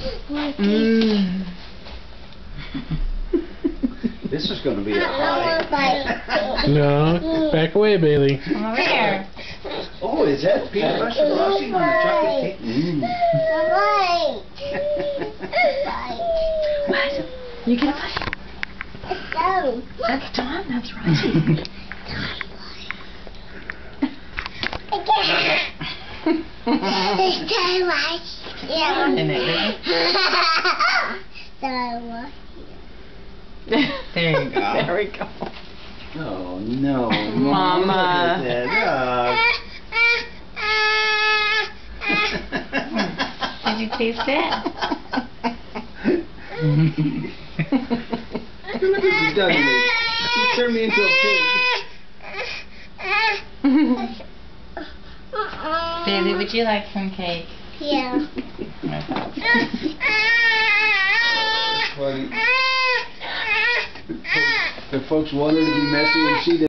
This is going to be a fight. No, back away, Bailey. Over here. Oh, is that peanut butter frosting on the chocolate cake? What? You get a bite? That's Tom, that's right. In it, really? There you go. There we go. Oh, no. Mama. Look at that. Did you taste it? Look what you've done to me. You turned me into a pig. Bailey, would you like some cake? Yeah. Funny. The folks wanted to be messy and she did.